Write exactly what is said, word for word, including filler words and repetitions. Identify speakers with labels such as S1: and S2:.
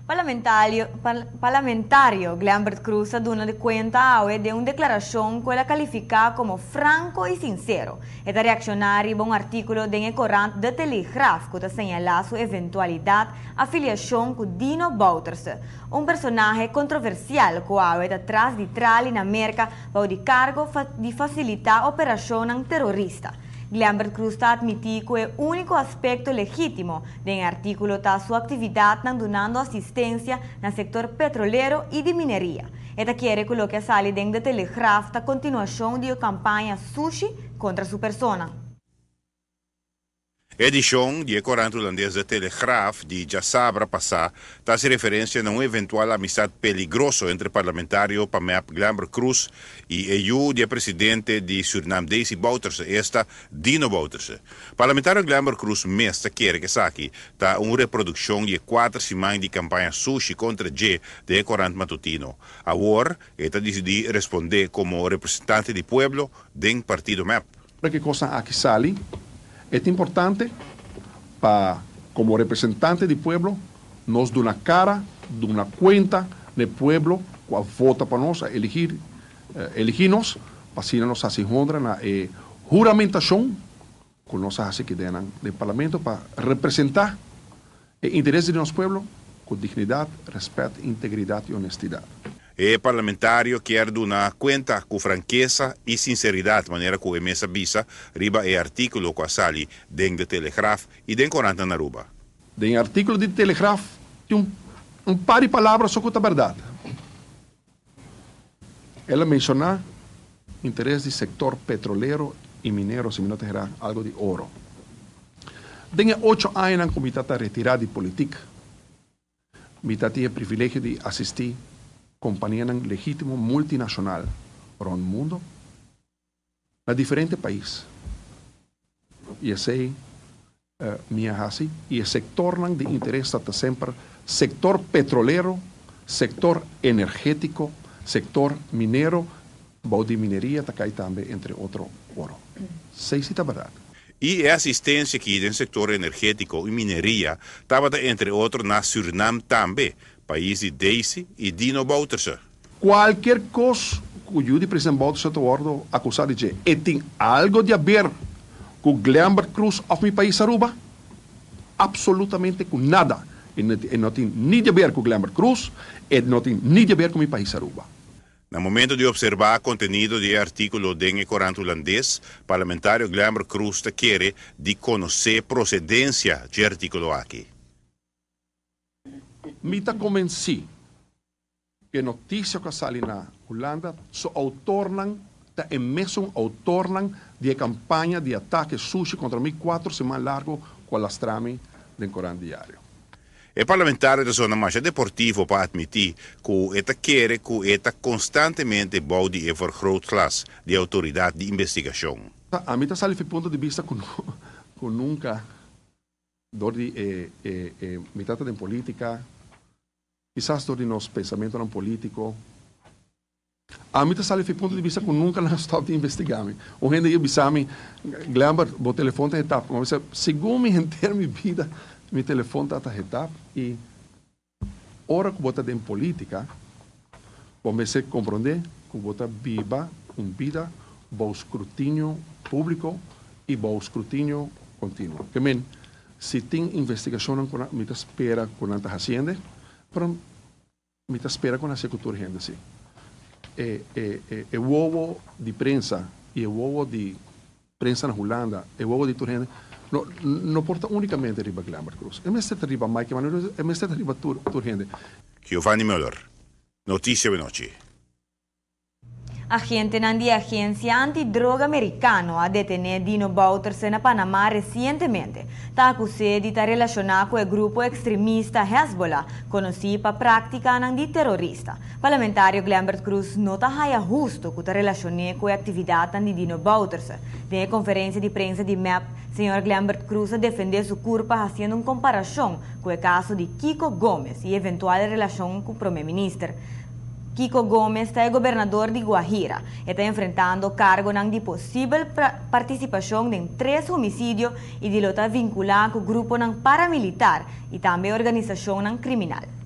S1: Parlamentario, par, parlamentario Glambert Cruz dona de cuenta hoy de una declaración que la califica como franco y sincero. Esta reaccionar a un artículo de Ecorant de Telegraph que señala su eventualidad afiliación con Dino Bouterse, un personaje controversial que hoy atrás de Trali en América bajo de cargo de facilitar operación terrorista. Glambert Cruz está admitido que el único aspecto legítimo del artículo está su actividad donando asistencia en el sector petrolero y de minería. Esta quiere que lo que sale de Telegraph está continuación de la campaña Sushi contra su persona.
S2: Edição de Ecorant holandês de Telegraph de já sabra passar faz referência a uma eventual amizade peligrosa entre parlamentário Pamep Glambert Cruz e o de presidente de Suriname Desi Bouterse, esta Dino Bouterse. Parlamentário Glambert Cruz mesmo quer que saque tá uma reprodução de quatro semanas de campanha Sushi contra G de Ecorant matutino. Agora, esta decidi responder como representante do povo do partido M E P.
S3: Para que coisa aqui sale? É importante para, como representante do povo, nós dar uma cara, dar uma conta do povo, que vota para nós, elegir, eh, elegir-nos, para assim nós se encontrar na eh, juramentação, que nós fazemos aqui dentro do parlamento, para representar o interesse do nosso povo com dignidade, respeito, integridade e honestidade.
S2: O parlamentário quer dar conta com franqueza e sinceridade, de maneira que o mesa bisa riba o artículo que sali dentro do Telegraph e dentro do Naruba.
S3: Dentro do artículo do Telegraph tem um, um par de palavras só que é verdade. Ela menciona interesse do setor petrolero e mineiro, se não terá algo de ouro. Dentro de oito anos, como está retirado de política, me tem o privilégio de assistir companhia legítima multinacional para o mundo, em diferentes países. E esse é minha raça, e o sector de interesse está sempre sector petrolero, sector energético, sector mineiro, de mineria, está aí também, entre outros, ouro. Sei se é verdade.
S2: E a assistência aqui no setor energético e mineria estava, entre outros, na Suriname também, país de Desi e Dino Bouterse.
S3: Qualquer coisa que o presidente Bouterse está acusado de e tem algo de a ver com Glambert Cruz of meu país Aruba? Absolutamente com nada. E não tem nem a ver com Glambert Cruz e não tem nem a ver com meu país Aruba.
S2: No momento de observar o conteúdo do artículo do Ecorant holandês, o parlamentário Glambert Cruz quer de conhecer a procedência do artículo aqui.
S3: Me está convencido que a notícia que sai na Holanda só autornam, tá é mesmo autornam de campanha de ataque sushi contra mim quatro semanas largo com as trame do Ecorant diário.
S2: O parlamentário da zona mais deportiva para admitir que eta quer que eta constantemente boude e vergrootglas de autoridade de investigação.
S3: A mim está saindo do ponto de vista que nunca dor de eh, eh, eh, mitad de política, quizás dor de nosso pensamento não político. A mim está saindo do ponto de vista que nunca nós estamos investigando. O gente ia bisame, Glambert, o telefone está retap. Segundo me entender minha vida, meu telefone está retap e hora que bota em política, comecei a compreender que bota viva uma vida, bom escrutínio público e bom escrutínio contínuo. Que men, se tem investigação, me espera com a fazenda, mas me espera com a secretária gente assim. É, é, é, é o ovo de prensa e o ovo de prensa na Holanda, é o ovo de turgente, não, não porta unicamente riba Glambert Cruz. É mesmo riba Mike, mas é mesmo riba turgente.
S2: Giovanni Müller, Notícia de Noche.
S1: Agente de la Agencia Antidroga Americano ha detenido Dino Bouterse en Panamá recientemente. Está acusado de estar relacionado con el grupo extremista Hezbollah, conocido para práctica de terrorista. Parlamentario Glambert Cruz no está justo que está relacionado con la actividad de Dino Bouterse. En la conferencia de prensa de M E P, señor Glambert Cruz defendió su culpa haciendo una comparación con el caso de Kiko Gómez y eventual relación con el primer ministro. Kiko Gómez é governador de Guajira e está enfrentando cargo de possível participação em três homicídios e de luta vinculada com o grupo paramilitar e também organização criminal.